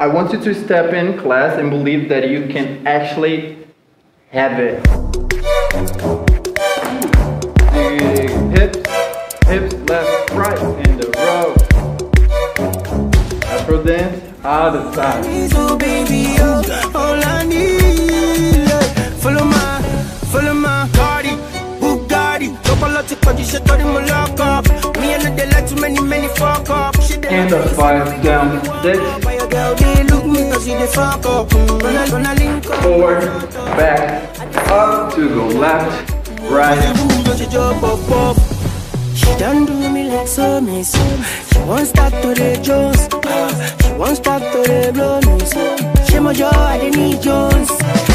I want you to step in class and believe that you can actually have it. Hips, left, right, in the row. Afro dance, other side. So baby, all I need, follow my Cardi, Bugatti, Topologic position, got him a lock up. Me and they like too many fuck up. And the 5 down, 6. Look me cause you the fuck up. 4, back, up to go left, right. She done do me like so me so. She won't stop to the Jones. She won't stop to the blow me so. She my joy, I need Jones.